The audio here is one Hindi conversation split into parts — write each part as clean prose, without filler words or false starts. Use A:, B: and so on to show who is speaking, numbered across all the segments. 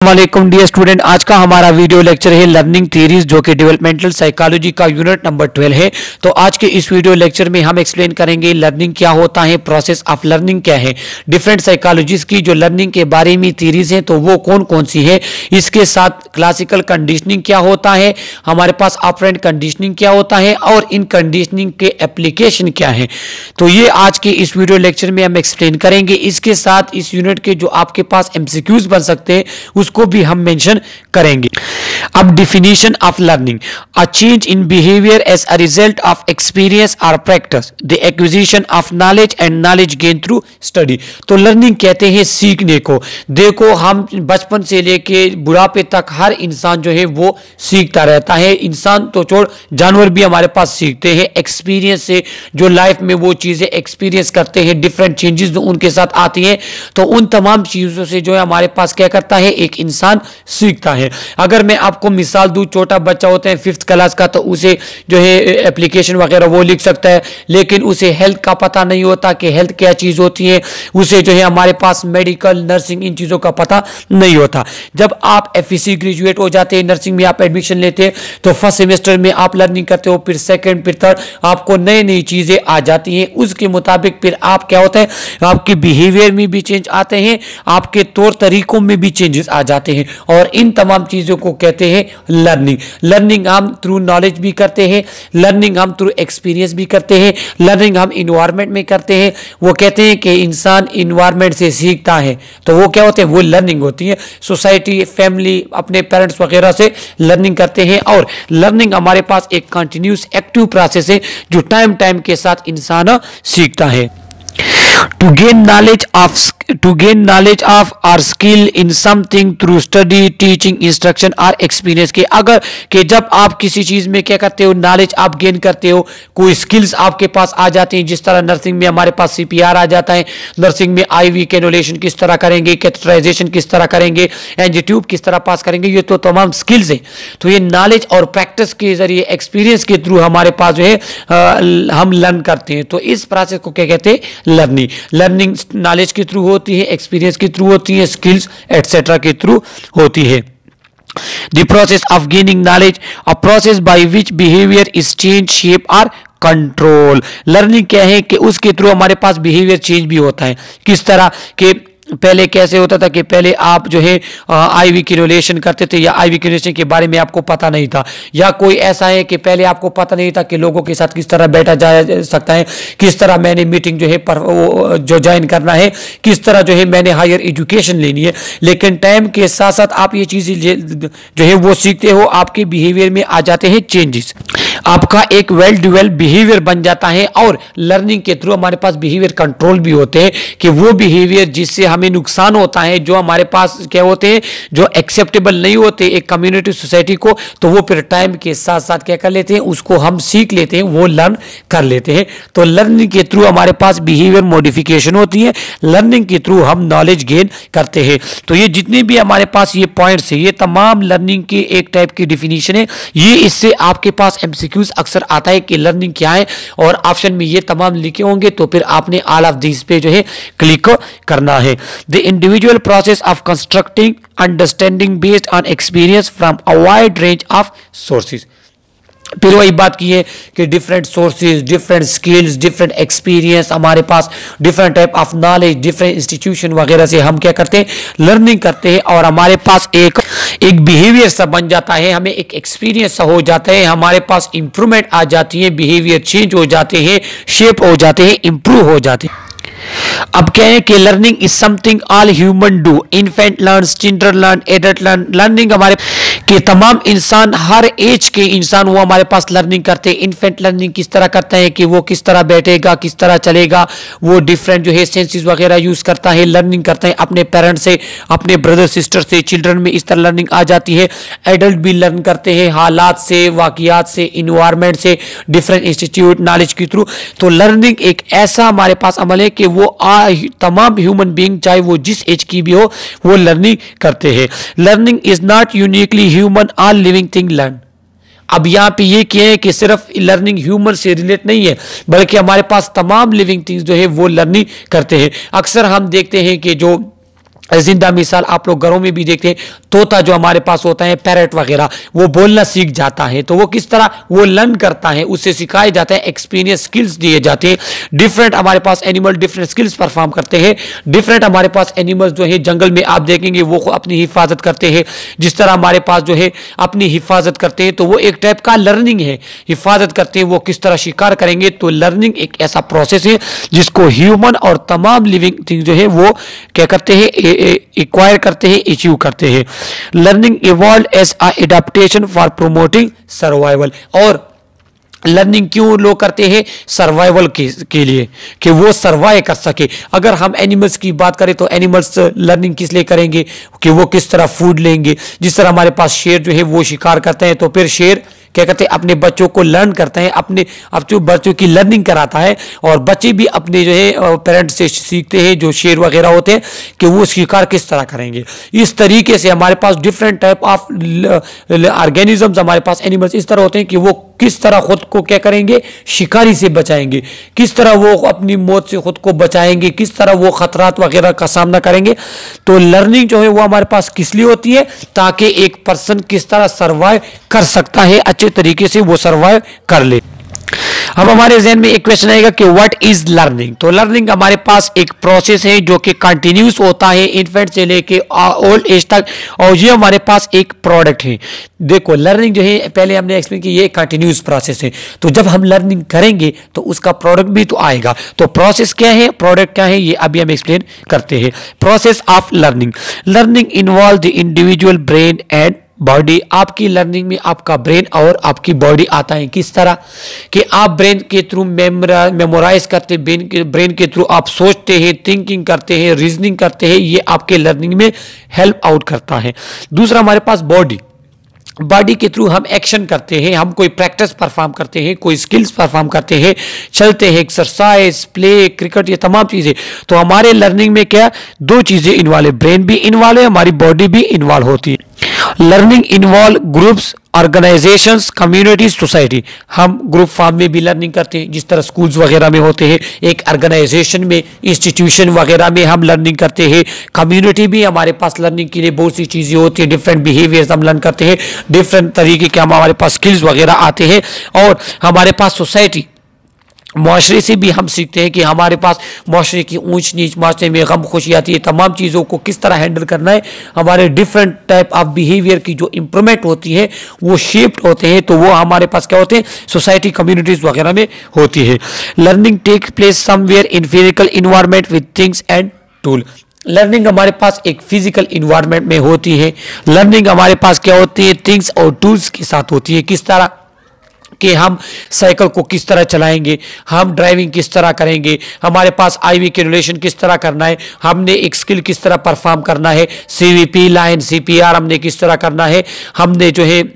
A: वालेकुम डियर स्टूडेंट, आज का हमारा वीडियो लेक्चर है लर्निंग थ्योरीज जो कि डेवलपमेंटल साइकोलॉजी का यूनिट नंबर 12 है। तो आज के इस वीडियो लेक्चर में हम एक्सप्लेन करेंगे लर्निंग क्या होता है, प्रोसेस ऑफ लर्निंग क्या है, डिफरेंट साइकोलॉजीज की जो लर्निंग के बारे में थ्योरीज हैं तो वो कौन कौन सी है, इसके साथ क्लासिकल कंडीशनिंग क्या होता है, हमारे पास ऑपरेंट कंडीशनिंग क्या होता है और इन कंडीशनिंग के एप्लीकेशन क्या है। तो ये आज के इस वीडियो लेक्चर में हम एक्सप्लेन करेंगे। इसके साथ इस यूनिट के जो आपके पास एमसीक्यूज बन सकते हैं उसको भी हम मेंशन करेंगे। अब definition of learning, a change in behaviour as a result of experience और practice, the acquisition of knowledge and knowledge gain through study. तो लर्निंग कहते हैं सीखने को। देखो, हम बचपन से लेके बुढ़ापे तक हर इंसान जो है वो सीखता रहता है। इंसान तो छोड़, जानवर भी हमारे पास सीखते हैं एक्सपीरियंस से, जो लाइफ में वो चीजें एक्सपीरियंस करते हैं, डिफरेंट चेंजेस जो उनके साथ आती हैं, तो उन तमाम चीजों से जो है हमारे पास क्या करता है, एक इंसान सीखता है। अगर मैं आपको मिसाल दूं, छोटा बच्चा होता है 5th क्लास का, तो उसे जो है एप्लीकेशन वगैरह वो लिख सकता है, लेकिन उसे हेल्थ का पता नहीं होता कि हेल्थ क्या चीज होती है। उसे जो है हमारे पास मेडिकल, नर्सिंग, इन चीजों का पता नहीं होता। जब आप एफईसी ग्रेजुएट हो जाते हैं, नर्सिंग में आप एडमिशन लेते हैं, तो फर्स्ट सेमेस्टर में आप लर्निंग करते हो, फिर सेकंड, फिर थर्ड, आपको नई नई चीजें आ जाती हैं। उसके मुताबिक फिर आप क्या होता है, आपके बिहेवियर में भी चेंज आते हैं, आपके तौर तरीकों में भी चेंजेस आ जाते हैं, और इन तमाम चीजों को कहते हैं लर्निंग। लर्निंग हम थ्रू नॉलेज भी करते हैं, लर्निंग हम थ्रू एक्सपीरियंस भी करते हैं, लर्निंग हम इन्वायरमेंट में करते हैं। वो कहते हैं कि इंसान इन्वायरमेंट से सीखता है, तो वो क्या होते हैं, वो लर्निंग होती है। सोसाइटी, फैमिली, अपने पेरेंट्स वगैरह से लर्निंग करते हैं। और लर्निंग हमारे पास एक कंटिन्यूस एक्टिव प्रोसेस है जो टाइम टाइम के साथ इंसान सीखता है। To gain knowledge of or skill in something through study, teaching, instruction or experience। के अगर कि जब आप किसी चीज में क्या करते हो, नॉलेज आप गेन करते हो, कोई स्किल्स आपके पास आ जाती हैं। जिस तरह नर्सिंग में हमारे पास सीपीआर आ जाता है, नर्सिंग में आईवी कैनुलेशन किस तरह करेंगे, कैथेटराइजेशन किस तरह करेंगे, एनजी ट्यूब किस तरह पास करेंगे, ये तो तमाम स्किल्स है। तो ये नॉलेज और प्रैक्टिस के जरिए, एक्सपीरियंस के थ्रू हमारे पास जो है हम लर्न करते हैं। तो इस प्रोसेस को क्या कहते हैं, लर्निंग। लर्निंग नॉलेज के थ्रू होती है, एक्सपीरियंस के थ्रू होती है, स्किल्स एटसेट्रा के थ्रू होती है। The process of gaining knowledge, a process by which behavior is changed, shape or control। Learning क्या है कि उसके थ्रू हमारे पास बिहेवियर चेंज भी होता है। किस तरह के, पहले कैसे होता था कि पहले आप जो है आईवी कैनुलेशन करते थे, या आईवी कैनुलेशन के बारे में आपको पता नहीं था, या कोई ऐसा है कि पहले आपको पता नहीं था कि लोगों के साथ किस तरह बैठा जा सकता है, किस तरह मैंने मीटिंग जो है जो ज्वाइन करना है, किस तरह जो है मैंने हायर एजुकेशन लेनी है। लेकिन टाइम के साथ साथ आप ये चीजें जो है वो सीखते हो, आपके बिहेवियर में आ जाते हैं चेंजेस, आपका एक वेल डेवलप्ड बिहेवियर बन जाता है। और लर्निंग के थ्रू हमारे पास बिहेवियर कंट्रोल भी होते हैं कि वो बिहेवियर जिससे हमें नुकसान होता है, जो हमारे पास क्या होते हैं, जो एक्सेप्टेबल नहीं होते एक कम्युनिटी, सोसाइटी को, तो वो फिर टाइम के साथ साथ क्या कर लेते हैं, उसको हम सीख लेते हैं, वो लर्न कर लेते हैं। तो लर्निंग के थ्रू हमारे पास बिहेवियर मॉडिफिकेशन होती है, लर्निंग के थ्रू हम नॉलेज गेन करते हैं। तो ये जितने भी हमारे पास ये पॉइंट्स है, ये तमाम लर्निंग की एक टाइप की डिफिनीशन है। ये इससे आपके पास एमसीक्यूज अक्सर आता है कि लर्निंग क्या है, और ऑप्शन में ये तमाम लिखे होंगे, तो फिर आपने ऑल ऑफ दिस पे जो है क्लिक करना है। The individual process of constructing understanding based on experience from a wide range of sources. फिर वही बात की है कि different sources, different skills, different experience, हमारे पास different type of knowledge, different institution वगैरह से हम क्या करते हैं, लर्निंग करते हैं, और हमारे पास एक बिहेवियर सा बन जाता है, हमें एक एक्सपीरियंस सा हो जाता है, हमारे पास इंप्रूवमेंट आ जाती है, बिहेवियर चेंज हो जाते हैं, शेप हो जाते हैं, इंप्रूव हो जाते हैं। अब क्या है कि learning is something all human do, infant learn, children learn, adult learn. Learning हमारे कि तमाम इंसान, हर एज के इंसान वो हमारे पास लर्निंग करते हैं। इन्फेंट लर्निंग किस तरह करता है कि वो किस तरह बैठेगा, किस तरह चलेगा, वो डिफरेंट जो है सेंसेस वगैरह यूज करता है, लर्निंग करता है अपने पेरेंट्स से, अपने ब्रदर सिस्टर से। चिल्ड्रन में इस तरह लर्निंग आ जाती है। एडल्ट भी लर्न करते हैं हालात से, वाकयात से, इन्वायरमेंट से, डिफरेंट इंस्टीट्यूट, नॉलेज के थ्रू। तो लर्निंग एक ऐसा हमारे पास अमल है कि वो तमाम ह्यूमन बीइंग, चाहे वो जिस एज की भी हो, वो लर्निंग करते हैं। Learning is not uniquely human, all living thing learn. अब यहाँ पे ये क्या है कि सिर्फ लर्निंग ह्यूमन से रिलेट नहीं है, बल्कि हमारे पास तमाम लिविंग थिंग्स जो है वो लर्निंग करते हैं। अक्सर हम देखते हैं कि जो जिंदा मिसाल आप लोग घरों में भी देखते हैं, तोता जो हमारे पास होता है, पैरट वगैरह, वो बोलना सीख जाता है। तो वो किस तरह वो लर्न करता है, उससे सिखाया जाता है, एक्सपीरियंस स्किल्स दिए जाते हैं। डिफरेंट हमारे पास एनिमल डिफरेंट स्किल्स परफॉर्म करते हैं। डिफरेंट हमारे पास एनिमल्स जो है जंगल में आप देखेंगे वो अपनी हिफाजत करते हैं, जिस तरह हमारे पास जो है अपनी हिफाजत करते हैं, तो वो एक टाइप का लर्निंग है। हिफाजत करते हैं, वो किस तरह शिकार करेंगे। तो लर्निंग एक ऐसा प्रोसेस है जिसको ह्यूमन और तमाम लिविंग थिंग जो है वो क्या करते हैं, एक्वायर करते हैं, अचीव करते हैं। Learning evolve as a adaptation for promoting survival. और लर्निंग क्यों लोग करते हैं, सर्वाइवल के लिए, कि वो सर्वाइव कर सके। अगर हम एनिमल्स की बात करें तो एनिमल्स लर्निंग किस लिए करेंगे, कि वो किस तरह फूड लेंगे। जिस तरह हमारे पास शेर जो है वो शिकार करते हैं, तो फिर शेर क्या करते हैं, अपने बच्चों को लर्न करते हैं, अपने बच्चों की लर्निंग कराता है। और बच्चे भी अपने जो है पेरेंट्स से सीखते हैं, जो शेर वगैरह होते हैं, कि वो शिकार किस तरह करेंगे। इस तरीके से हमारे पास डिफरेंट टाइप ऑफ ऑर्गेनिजम्स, हमारे पास एनिमल्स इस तरह होते हैं कि वो किस तरह खुद को क्या करेंगे, शिकारी से बचाएंगे, किस तरह वो अपनी मौत से खुद को बचाएंगे, किस तरह वो खतरात वगैरह का सामना करेंगे। तो लर्निंग जो है वो हमारे पास किस लिए होती है, ताकि एक पर्सन किस तरह सर्वाइव कर सकता है, अच्छे तरीके से वो सर्वाइव कर ले। अब हमारे जहन में एक क्वेश्चन आएगा कि व्हाट इज लर्निंग। तो लर्निंग हमारे पास एक प्रोसेस है जो कि कंटिन्यूस होता है इन्फेंट से लेके ओल्ड एज तक, और ये हमारे पास एक प्रोडक्ट है। देखो लर्निंग जो है पहले हमने एक्सप्लेन की, ये कंटिन्यूस प्रोसेस है। तो जब हम लर्निंग करेंगे तो उसका प्रोडक्ट भी तो आएगा। तो प्रोसेस क्या है, प्रोडक्ट क्या है, ये अभी हम एक्सप्लेन करते हैं। Process of learning. Learning involve the individual brain and body. आपकी लर्निंग में आपका ब्रेन और आपकी बॉडी आता है। किस तरह कि आप ब्रेन के थ्रू मेमोराइज करते, ब्रेन के थ्रू आप सोचते हैं, थिंकिंग करते हैं, रीजनिंग करते हैं, ये आपके लर्निंग में हेल्प आउट करता है। दूसरा हमारे पास बॉडी के थ्रू हम एक्शन करते हैं, हम कोई प्रैक्टिस परफॉर्म करते हैं, कोई स्किल्स परफॉर्म करते हैं, चलते हैं, एक्सरसाइज, प्ले, क्रिकेट, ये तमाम चीजें। तो हमारे लर्निंग में क्या दो चीजें इन्वॉल्व है, ब्रेन भी इन्वॉल्व है, हमारी बॉडी भी इन्वॉल्व होती है। Learning involve groups, organisations, communities, society. हम ग्रुप फॉर्म में भी लर्निंग करते हैं, जिस तरह स्कूल्स वगैरह में होते हैं। एक ऑर्गेनाइजेशन में, इंस्टीट्यूशन वगैरह में हम लर्निंग करते हैं। कम्युनिटी भी हमारे पास लर्निंग के लिए बहुत सी चीजें होती है, डिफरेंट बिहेवियर्स हम लर्न करते हैं, डिफरेंट तरीके के हमारे पास स्किल्स वगैरह आते हैं। और हमारे पास सोसाइटी, माशरे से भी हम सीखते हैं कि हमारे पास माशरे की ऊंच नीच, माशरे में गम खुशी आती है, तमाम चीज़ों को किस तरह हैंडल करना है। हमारे डिफरेंट टाइप ऑफ बिहेवियर की जो इंप्रूवमेंट होती है वो शेप्ड होते हैं, तो वो हमारे पास क्या होते हैं, सोसाइटी, कम्युनिटीज वगैरह में होती है। Learning take place somewhere in physical environment with things and tool. Learning हमारे पास एक फिजिकल इन्वायरमेंट में होती है। लर्निंग हमारे पास क्या होती है, थिंग्स और टूल्स के साथ होती है। किस तरह कि हम साइकिल को किस तरह चलाएंगे, हम ड्राइविंग किस तरह करेंगे, हमारे पास आईवी कैलकुलेशन किस तरह करना है, हमने एक स्किल किस तरह परफॉर्म करना है, सीवीपी लाइन, सीपीआर हमने किस तरह करना है, हमने जो है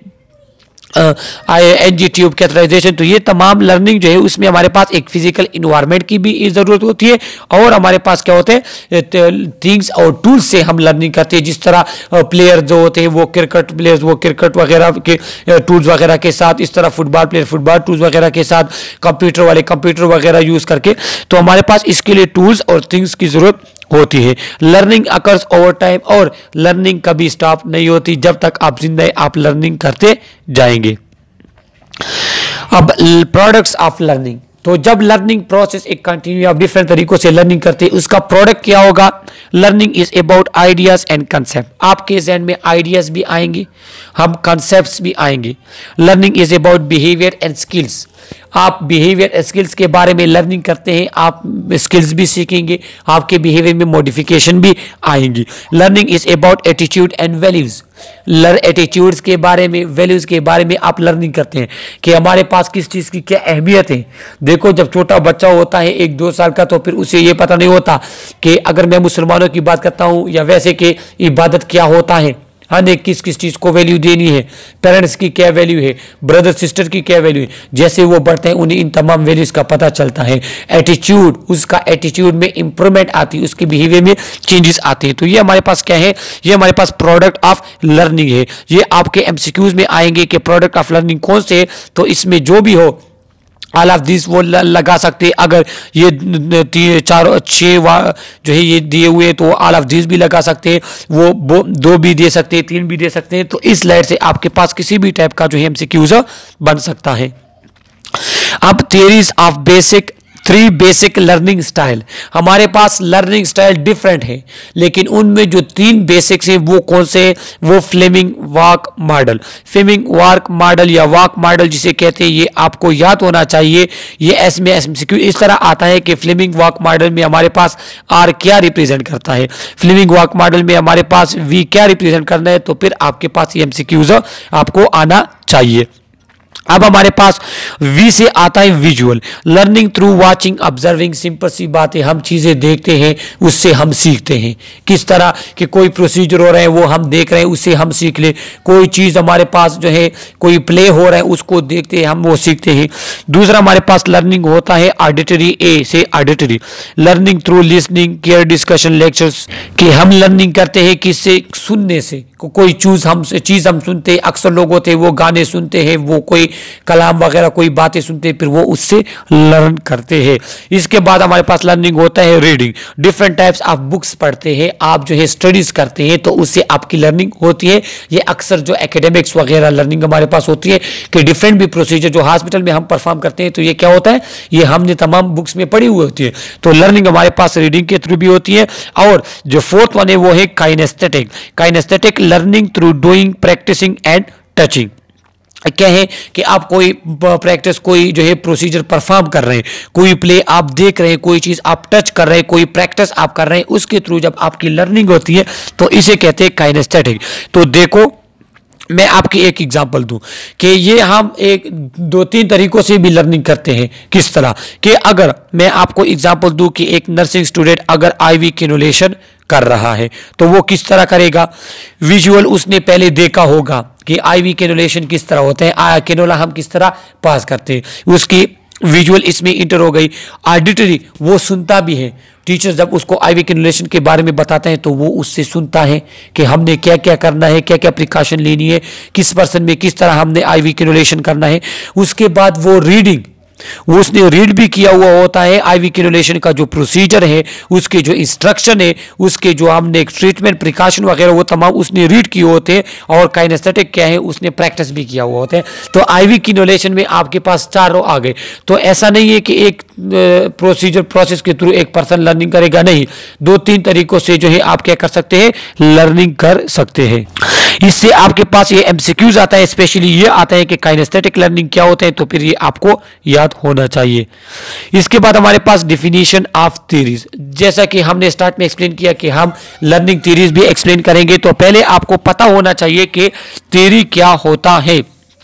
A: एनजी ट्यूब कैथराइजेशन। तो ये तमाम लर्निंग जो है उसमें हमारे पास एक फिजिकल इन्वायरमेंट की भी जरूरत होती है, और हमारे पास क्या होते हैं, थिंग्स और टूल्स से हम लर्निंग करते हैं। जिस तरह प्लेयर जो होते हैं वो क्रिकेट प्लेयर्स, वो क्रिकेट वगैरह के टूल्स वगैरह के साथ, इस तरह फुटबॉल प्लेयर फुटबॉल टूल्स वगैरह के साथ, कंप्यूटर वाले कंप्यूटर वगैरह यूज करके। तो हमारे पास इसके लिए टूल्स और थिंग्स की जरूरत होती है। लर्निंग अकर्स ओवर टाइम, और लर्निंग कभी स्टॉप नहीं होती, जब तक आप जिंदा हैं आप लर्निंग करते जाएंगे। अब प्रोडक्ट्स ऑफ लर्निंग। तो जब लर्निंग प्रोसेस एक कंटिन्यू आप डिफरेंट तरीकों से लर्निंग करते हैं, उसका प्रोडक्ट क्या होगा। Learning is about ideas and concept. आपके जहन में आइडियाज भी आएंगे, हम कंसेप्ट्स भी आएंगे। Learning is about behaviour and skills. आप बिहेवियर स्किल्स के बारे में लर्निंग करते हैं, आप स्किल्स भी सीखेंगे, आपके बिहेवियर में मॉडिफिकेशन भी आएंगी। Learning is about attitude and values. Attitudes के बारे में, वैल्यूज के बारे में आप लर्निंग करते हैं कि हमारे पास किस चीज़ की क्या अहमियत है। देखो जब छोटा बच्चा होता है 1-2 साल का, तो फिर उसे ये पता नहीं होता कि अगर मैं मुसलमानों की बात करता हूँ या वैसे कि इबादत क्या होता है, हाँ ने किस किस चीज़ को वैल्यू देनी है, पेरेंट्स की क्या वैल्यू है, ब्रदर सिस्टर की क्या वैल्यू है। जैसे वो बढ़ते हैं उन्हें इन तमाम वैल्यूज का पता चलता है। एटीट्यूड, उसका एटीट्यूड में इंप्रूवमेंट आती है, उसके बिहेवियर में चेंजेस आते हैं। तो ये हमारे पास क्या है, ये हमारे पास प्रोडक्ट ऑफ लर्निंग है। ये आपके एमसीक्यूज में आएंगे कि प्रोडक्ट ऑफ लर्निंग कौन से है। तो इसमें जो भी हो ऑल ऑफ दिस वो लगा सकते हैं। अगर ये 6 जो है ये दिए हुए तो ऑल ऑफ दिस भी लगा सकते हैं, वो 2 भी दे सकते हैं, 3 भी दे सकते हैं। तो इस लाइट से आपके पास किसी भी टाइप का जो है एमसीक्यूज बन सकता है। अब theories of 3 basic learning style. हमारे पास लर्निंग स्टाइल डिफरेंट है, लेकिन उनमें जो 3 बेसिक्स हैं वो कौन से? वो Fleming VAK model. Fleming VAK model या वाक मॉडल जिसे कहते हैं, ये आपको याद होना चाहिए। ये एमसीक्यू इस तरह आता है कि फ्लेमिंग वाक मॉडल में हमारे पास आर क्या रिप्रेजेंट करता है, फ्लेमिंग वाक मॉडल में हमारे पास वी क्या रिप्रेजेंट करना है, तो फिर आपके पास ये एमसीक्यूज आपको आना चाहिए। अब हमारे पास वी से आता है visual learning through watching observing. Simple सी बात है, हम चीजें देखते हैं उससे हम सीखते हैं। किस तरह कि कोई प्रोसीजर हो रहा है वो हम देख रहे हैं उससे हम सीख ले, कोई चीज हमारे पास जो है कोई प्ले हो रहा है उसको देखते हैं हम वो सीखते हैं। दूसरा हमारे पास लर्निंग होता है ऑडिटरी, ए से auditory learning through listening care discussion lectures, कि हम लर्निंग करते हैं किससे? सुनने से। कोई चीज हम सुनते हैं, अक्सर लोग होते हैं वो गाने सुनते हैं, वो कोई कलाम वगैरह कोई बातें सुनते हैं, फिर वो उससे लर्न करते हैं। इसके बाद हमारे पास लर्निंग होता है reading, different types of books पढ़ते हैं, आप जो है स्टडीज करते हैं तो उससे आपकी लर्निंग होती है। ये अक्सर जो एकेडमिक्स वगैरह लर्निंग हमारे पास होती है कि डिफरेंट भी प्रोसीजर जो हॉस्पिटल में हम परफॉर्म करते हैं तो ये क्या होता है, ये हमने तमाम बुक्स में पढ़ी हुई होती है। तो लर्निंग हमारे पास रीडिंग के थ्रू भी होती है। और जो 4th वन है वो है kinaesthetic. Kinaesthetic learning through doing practising and touching. क्या है कि आप कोई प्रैक्टिस कोई जो है प्रोसीजर परफॉर्म कर रहे हैं, कोई प्ले आप देख रहे हैं, कोई चीज आप टच कर रहे हैं, कोई प्रैक्टिस आप कर रहे हैं, उसके थ्रू जब आपकी लर्निंग होती है तो इसे कहते हैं काइनेस्थेटिक। तो देखो मैं आपकी एक एग्जांपल दूं कि ये हम 2-3 तरीकों से भी लर्निंग करते हैं। किस तरह कि अगर मैं आपको एग्जांपल दूं कि एक नर्सिंग स्टूडेंट अगर आईवी कैनुलेशन कर रहा है तो वो किस तरह करेगा? विजुअल उसने पहले देखा होगा कि आईवी कैनुलेशन किस तरह होता है, कैनुला हम किस तरह पास करते हैं, उसकी विजुअल इसमें इंटर हो गई। ऑडिटरी वो सुनता भी है, टीचर जब उसको आईवी कैनुलेशन के बारे में बताते हैं तो वो उससे सुनता है कि हमने क्या क्या करना है, क्या क्या प्रिकॉशन लेनी है, किस पर्सन में किस तरह हमने आईवी कैनुलेशन करना है। उसके बाद वो रीडिंग, वो उसने रीड भी किया हुआ होता है आईवी कैनुलेशन का जो प्रोसीजर है, उसके जो इंस्ट्रक्शन है, उसके जो हमने ट्रीटमेंट प्रिकॉशन वगैरह वो तमाम उसने रीड किए होते हैं। और काइनेस्थेटिक क्या है, उसने प्रैक्टिस भी किया हुआ होता है। तो आईवी कैनुलेशन में आपके पास 4 आ गए। तो ऐसा नहीं है कि एक प्रोसेस के थ्रू एक पर्सन लर्निंग करेगा, नहीं, 2-3 तरीकों से जो है आप क्या कर सकते हैं, लर्निंग कर सकते हैं। इससे आपके पास ये एमसीक्यूज आता है, स्पेशली ये आता है कि काइनेस्थेटिक लर्निंग क्या होता है, तो फिर ये आपको याद होना चाहिए। इसके बाद हमारे पास डेफिनेशन ऑफ थ्योरीज, जैसा कि हमने स्टार्ट में एक्सप्लेन किया कि हम लर्निंग थ्योरीज भी एक्सप्लेन करेंगे, तो पहले आपको पता होना चाहिए कि थ्योरी क्या होता है।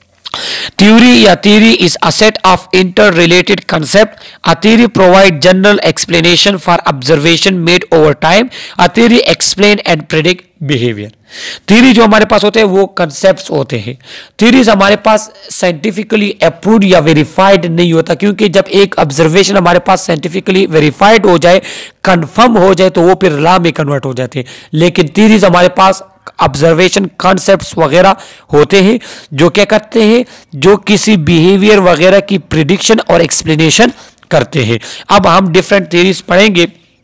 A: Theory या theory is a set of interrelated concepts. A theory provides general explanation for observation made over time. A theory explain and predict behavior. Theory जो हमारे पास होते हैं वो कंसेप्ट्स होते हैं। थ्योरीज हमारे पास साइंटिफिकली अप्रूव्ड या वेरीफाइड नहीं होता, क्योंकि जब एक ऑब्जर्वेशन हमारे पास साइंटिफिकली वेरीफाइड हो जाए, कंफर्म हो जाए, तो वो फिर लॉ में कन्वर्ट हो जाते हैं। लेकिन थ्योरीज हमारे पास ऑब्जर्वेशन कॉन्सेप्ट्स वगैरह होते हैं जो क्या करते हैं, जो किसी बिहेवियर वगैरह की प्रिडिक्शन और एक्सप्लेनेशन करते हैं। अब हम डिफरेंट थ्योरीज पढ़ेंगे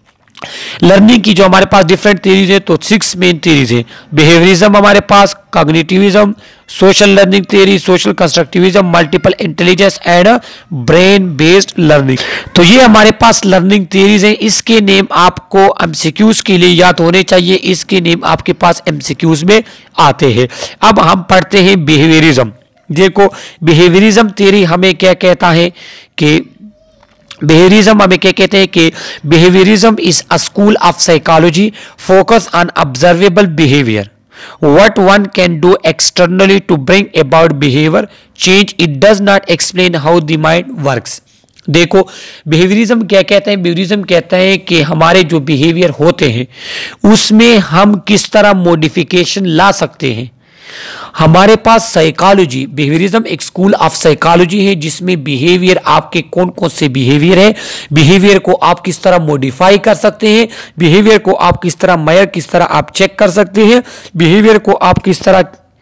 A: लर्निंग की। जो हमारे पास डिफरेंट थ्योरीज है तो 6 मेन थ्योरीज है। बिहेवियरिज्म हमारे पास, cognitivism, social learning theory, social constructivism, multiple intelligence and brain based learning. तो ये हमारे पास लर्निंग थ्योरीज हैं। इसके नेम आपको एमसीक्यूज के लिए याद होने चाहिए, इसके नेम आपके पास एमसीक्यूज में आते हैं। अब हम पढ़ते हैं बिहेवियरिज्म। देखो बिहेवियरिज्म थ्योरी हमें क्या कहता है कि बिहेवियरिज्म हमें क्या कहते हैं कि behaviourism is a school of psychology focus on observable behaviour, what one can do externally to bring about behavior change. It does not explain how the mind works. देखो बिहेवियरिज्म क्या कहता है, बिहेवियरिज्म कहता है कि हमारे जो बिहेवियर होते हैं उसमें हम किस तरह मॉडिफिकेशन ला सकते हैं। हमारे पास साइकोलॉजी, बिहेवियरिज्म एक स्कूल ऑफ साइकोलॉजी है जिसमें बिहेवियर, आपके कौन कौन से बिहेवियर है, बिहेवियर को आप किस तरह मॉडिफाई कर सकते हैं, बिहेवियर को आप किस तरह मेजर, किस तरह आप चेक कर सकते हैं, बिहेवियर को आप किस तरह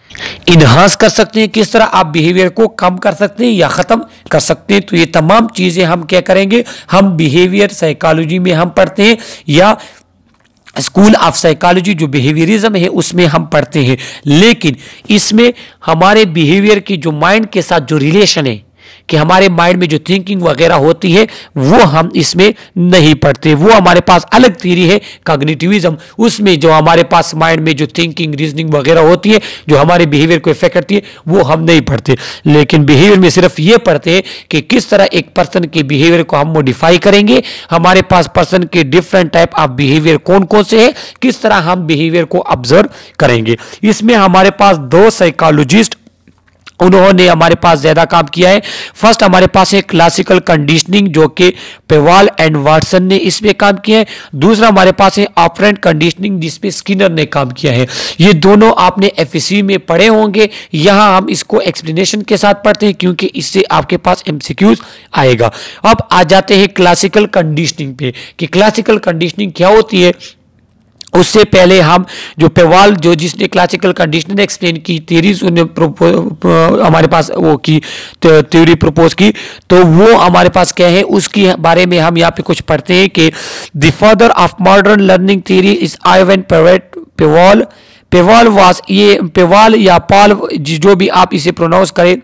A: इन्हांस कर सकते हैं, किस तरह आप बिहेवियर को कम कर सकते हैं या ख़त्म कर सकते हैं। तो ये तमाम चीज़ें हम क्या करेंगे, हम बिहेवियर साइकोलॉजी में हम पढ़ते हैं या स्कूल ऑफ साइकोलॉजी जो बिहेवियरिज्म है उसमें हम पढ़ते हैं। लेकिन इसमें हमारे बिहेवियर की जो माइंड के साथ जो रिलेशन है, कि हमारे माइंड में जो थिंकिंग वगैरह होती है वो हम इसमें नहीं पढ़ते। वो हमारे पास अलग थ्योरी है कॉग्निटिविज्म, उसमें जो हमारे पास माइंड में जो थिंकिंग रीजनिंग वगैरह होती है जो हमारे बिहेवियर को इफेक्ट करती है वो हम नहीं पढ़ते। लेकिन बिहेवियर में सिर्फ ये पढ़ते हैं कि किस तरह एक पर्सन के बिहेवियर को हम मॉडिफाई करेंगे, हमारे पास पर्सन के डिफरेंट टाइप ऑफ बिहेवियर कौन कौन से है, किस तरह हम बिहेवियर को ऑब्जर्व करेंगे। इसमें हमारे पास दो साइकोलॉजिस्ट उन्होंने हमारे पास ज्यादा काम किया है। फर्स्ट हमारे पास है क्लासिकल कंडीशनिंग जो कि पेवाल एंड वाटसन ने इसमें काम किया है। दूसरा हमारे पास है ऑपरेंट कंडीशनिंग जिसपे स्किनर ने काम किया है। ये दोनों आपने एफएससी में पढ़े होंगे, यहां हम इसको एक्सप्लेनेशन के साथ पढ़ते हैं क्योंकि इससे आपके पास एमसीक्यूज आएगा। अब आ जाते हैं क्लासिकल कंडीशनिंग पे कि क्लासिकल कंडीशनिंग क्या होती है। उससे पहले हम जो पेवाल जो जिसने क्लासिकल कंडीशनिंग एक्सप्लेन की थ्योरीज उन्हें हमारे पास वो की थ्योरी प्रपोज की, तो वो हमारे पास क्या है उसकी बारे में हम यहाँ पे कुछ पढ़ते हैं कि the father of modern learning theory is Ivan Pavlov. Pavlov was, ये पेवाल या पाल जो भी आप इसे प्रोनाउंस करें,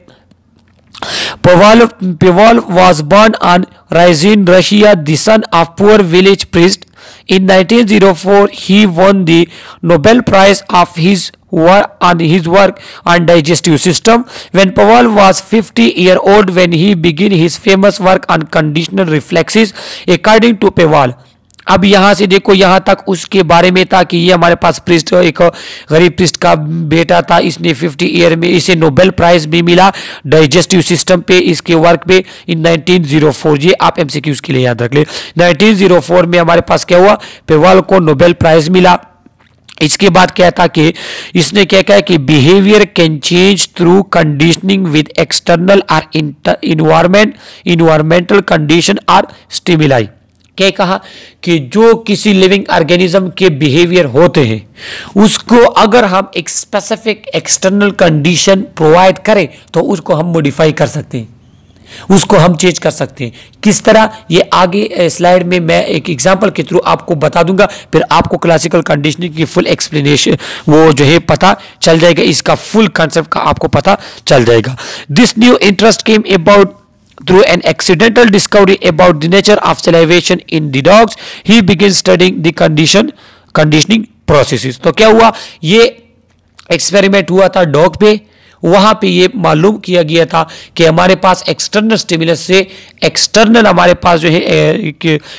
A: Pavel was born on Ryazan, Russia, the son of poor village priest. In 1904, he won the Nobel Prize of his work on digestive system. When Pavel was 50-year old, when he began his famous work on conditional reflexes, according to Pavel. अब यहां से देखो, यहां तक उसके बारे में था कि ये हमारे पास प्रिस्ट, एक गरीब प्रिस्ट का बेटा था, इसने 50 ईयर में इसे नोबेल प्राइज भी मिला डाइजेस्टिव सिस्टम पे, इसके वर्क पे इन 1904। ये आप एमसीक्यूज के लिए याद रख ले। 1904 में हमारे पास क्या हुआ, पेवाल को नोबेल प्राइज मिला। इसके बाद क्या था कि इसने क्या कहा कि behaviour can change through conditioning with external और इन्वायरमेंटल कंडीशन और स्टिमुलाई। क्या कहा कि जो किसी लिविंग ऑर्गेनिज्म के बिहेवियर होते हैं उसको अगर हम एक स्पेसिफिक एक्सटर्नल कंडीशन प्रोवाइड करें तो उसको हम मॉडिफाई कर सकते हैं, उसको हम चेंज कर सकते हैं। किस तरह, ये आगे स्लाइड में मैं एक एग्जांपल के थ्रू आपको बता दूंगा, फिर आपको क्लासिकल कंडीशनिंग की फुल एक्सप्लेनेशन वो जो है पता चल जाएगा, इसका फुल कंसेप्ट का आपको पता चल जाएगा। This new interest came about through an accidental discovery about the nature of salivation in the dogs. He began studying the conditioning processes. तो क्या हुआ, ये एक्सपेरिमेंट हुआ था डॉग पे, वहां पे ये मालूम किया गया था कि हमारे पास एक्सटर्नल स्टिमुलस से एक्सटर्नल हमारे पास जो है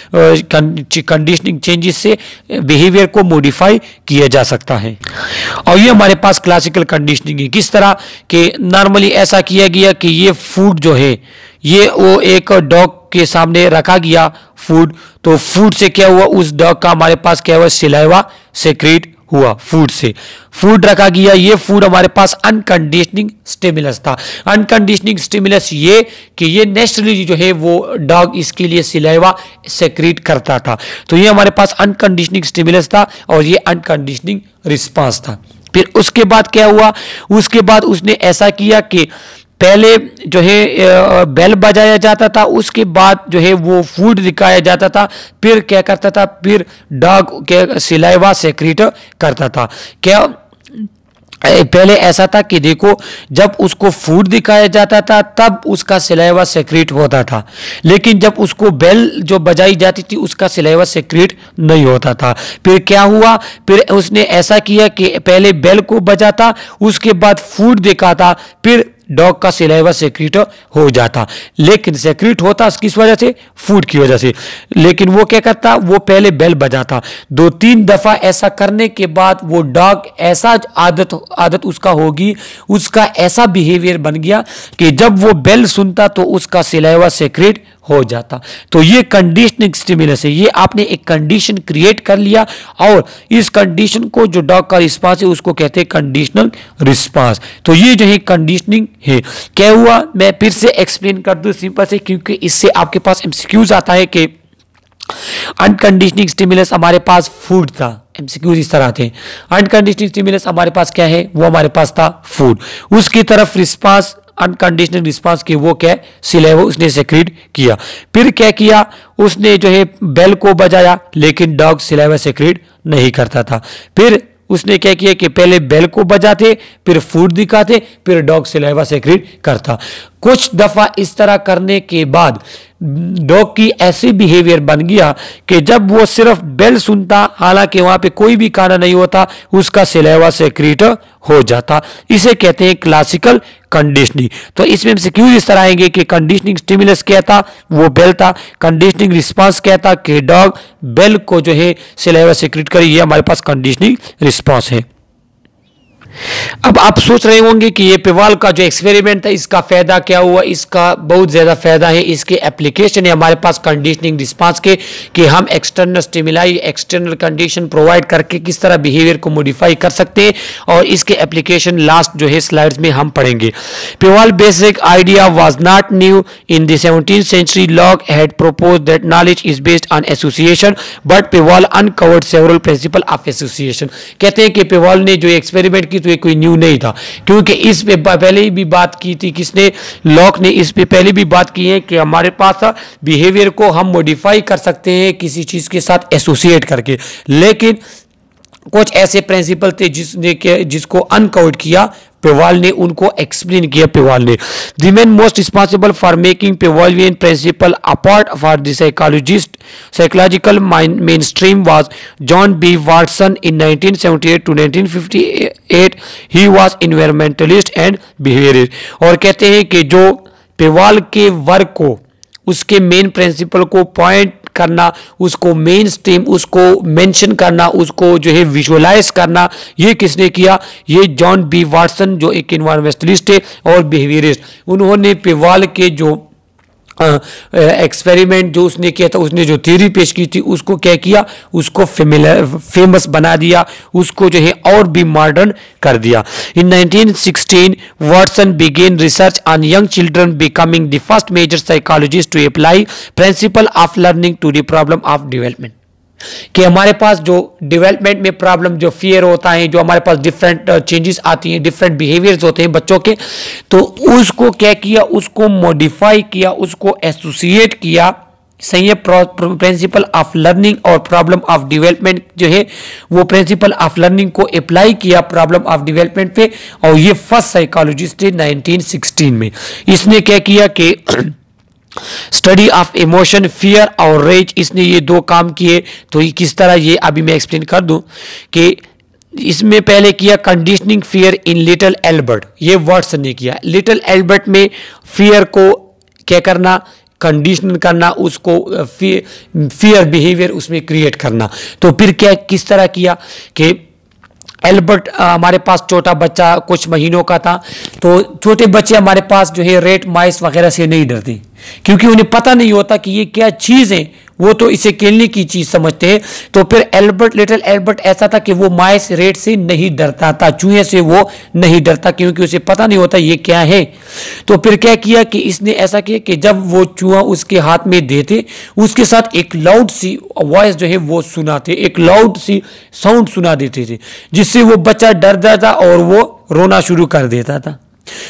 A: कंडीशनिंग चेंजेस से बिहेवियर को मॉडिफाई किया जा सकता है। और ये हमारे पास क्लासिकल कंडीशनिंग है। किस तरह कि नॉर्मली ऐसा किया गया कि ये फूड जो है ये वो एक डॉग के सामने रखा गया फूड, तो फूड से क्या हुआ, उस डॉग का हमारे पास क्या हुआ, सिलाइवा सेक्रेट हुआ फूड से। फूड रखा गया, ये फूड हमारे पास अनकंडीशनिंग स्टिमुलस था। अनकंडीशनिंग स्टिमुलस ये कि ये नेचुरली जो है वो डॉग इसके लिए सिलाइवा सेक्रेट करता था, तो ये हमारे पास अनकंडीशनिंग स्टिमुलस था और ये अनकंडीशनिंग रिस्पांस था। फिर उसके बाद क्या हुआ, उसके बाद उसने ऐसा किया कि पहले जो है बेल बजाया जाता था, उसके बाद जो है वो फूड दिखाया जाता था, फिर क्या करता था, फिर डॉग के सिलाइवा सेक्रेट करता था। क्या पहले ऐसा था कि देखो जब उसको फूड दिखाया जाता था तब उसका सिलाइवा सेक्रेट होता था, लेकिन जब उसको बेल जो बजाई जाती थी उसका सिलाइवा सेक्रेट नहीं होता था। फिर क्या हुआ, फिर उसने ऐसा किया कि पहले बेल को बजाता, उसके बाद फूड दिखाता, फिर डॉग का सिलाइवा सेक्रेट हो जाता। लेकिन सेक्रेट होता किस वजह से, फूड की वजह से। लेकिन वो क्या करता, वो पहले बेल बजाता। 2-3 दफा ऐसा करने के बाद वो डॉग ऐसा आदत उसका होगी, उसका ऐसा बिहेवियर बन गया कि जब वो बेल सुनता तो उसका सिलाइवा सेक्रेट हो जाता। तो ये कंडीशनिंग स्टिमुलस है, ये आपने एक कंडीशन क्रिएट कर लिया और इस कंडीशन को जो डॉग का रिस्पांस है उसको कहते हैं कंडीशनल रिस्पांस। तो ये जो है कंडीशनिंग है। क्या हुआ, मैं फिर से एक्सप्लेन कर दूं सिंपल से, क्योंकि इससे आपके पास एमसीक्यूज आता है कि अनकंडीशनिंग स्टिमुलस हमारे पास फूड था, एमसीक्यूज इस तरह थे। अनकंडीशनल स्टिमुलस हमारे पास क्या है, वो हमारे पास था फूड। उसकी तरफ रिस्पांस अनकंडीशनल रिस्पांस की वो क्या है, सिलेवा उसने सेक्रेट किया। फिर क्या किया, उसने जो है बेल को बजाया, लेकिन डॉग सिलेवा सेक्रेट नहीं करता था। फिर उसने क्या किया कि पहले बेल को बजाते, फिर फूड दिखाते, फिर डॉग सिलेवा सेक्रेट करता। कुछ दफा इस तरह करने के बाद डॉग की ऐसी बिहेवियर बन गया कि जब वो सिर्फ बेल सुनता, हालांकि वहां पे कोई भी खाना नहीं होता, उसका सिलेवा सेक्रेट हो जाता। इसे कहते हैं क्लासिकल कंडीशनिंग। तो इसमें हमसे क्यों इस तरह आएंगे कि कंडीशनिंग स्टिमुलस क्या था, वो बेल था। कंडीशनिंग रिस्पांस क्या था कि डॉग बेल को जो है सिलेवा सेक्रेट करे, ये हमारे पास कंडीशनिंग रिस्पांस है। अब आप सोच रहे होंगे कि ये पिवाल का जो एक्सपेरिमेंट था इसका फायदा क्या हुआ। इसका बहुत ज्यादा फायदा है, इसके एप्लीकेशन है हमारे पास कंडीशनिंग रिस्पांस के, कि हम external stimuli, external condition provide करके किस तरह बिहेवियर को मॉडिफाई कर सकते हैं, और इसके एप्लीकेशन लास्ट जो है स्लाइड्स में हम पढ़ेंगे। Pavlov basic idea was not new in the 17th century. Locke had proposed that knowledge is based on association, but Pival uncovered several principles of association. कहते हैं कि पिवाल ने जो एक्सपेरिमेंट की तो ये कोई न्यू नहीं था, क्योंकि इस पे पहले भी बात की थी, किसने, लॉक ने इस पे पहले भी बात की है कि हमारे पास बिहेवियर को हम मॉडिफाई कर सकते हैं किसी चीज के साथ एसोसिएट करके, लेकिन कुछ ऐसे प्रिंसिपल थे जिसको अनकवर्ड किया पिवाल ने, उनको एक्सप्लेन किया पिवाल ने। The man most responsible for making Pavlovian principle apart for the psychological mainstream was John B Watson in 1978 to 1958। He was environmentalist and behaviourist. और कहते हैं कि जो पिवाल के वर्क को, उसके मेन प्रिंसिपल को पॉइंट करना, उसको मेन स्ट्रीम, उसको मेंशन करना, उसको जो है विजुअलाइज करना, ये किसने किया, ये जॉन बी वाटसन जो एक इन्वायरमेंटलिस्ट है और बिहेवियरिस्ट। उन्होंने पिवाल के जो एक्सपेरिमेंट जो उसने किया था, उसने जो थ्योरी पेश की थी, उसको क्या किया, उसको फेमस बना दिया, उसको जो है और भी मॉडर्न कर दिया। In 1916 Watson began research on young children, becoming the first major psychologist to apply principle of learning to the problem of development. कि हमारे पास जो डेवलपमेंट में प्रॉब्लम, जो फियर होता है, जो हमारे पास डिफरेंट चेंजेस आती हैं, डिफरेंट बिहेवियर्स होते हैं बच्चों के, तो उसको क्या किया, उसको मॉडिफाई किया, उसको एसोसिएट किया। सही, प्रिंसिपल ऑफ लर्निंग और प्रॉब्लम ऑफ डेवलपमेंट जो है वो प्रिंसिपल ऑफ लर्निंग को अप्लाई किया प्रॉब्लम ऑफ डेवलपमेंट पे, और ये फर्स्ट साइकोलॉजिस्ट थे 1916 में। इसने क्या किया कि स्टडी ऑफ इमोशन, फियर और रेज, इसने ये दो काम किए। तो ये किस तरह, ये अभी मैं एक्सप्लेन कर दूं कि इसमें पहले किया conditioning fear in little Albert, ये वाटसन ने किया। लिटिल एल्बर्ट में फियर को क्या करना, कंडीशन करना, उसको फियर बिहेवियर उसमें क्रिएट करना। तो फिर क्या किस तरह किया कि एल्बर्ट हमारे पास छोटा बच्चा कुछ महीनों का था, तो छोटे बच्चे हमारे पास जो है रेट, माइस वगैरह से नहीं डरते, क्योंकि उन्हें पता नहीं होता कि ये क्या चीज़ है, वो तो इसे खेलने की चीज समझते हैं। तो फिर एल्बर्ट, लिटिल एल्बर्ट ऐसा था कि वो माइस, रेट से नहीं डरता था, चूहे से वो नहीं डरता, क्योंकि उसे पता नहीं होता ये क्या है। तो फिर क्या किया कि इसने ऐसा किया कि जब वो चूहा उसके हाथ में देते, उसके साथ एक लाउड सी वॉइस जो है वो सुनाते, एक लाउड सी साउंड सुना देते थे, जिससे वो बच्चा डर जाता और वो रोना शुरू कर देता था।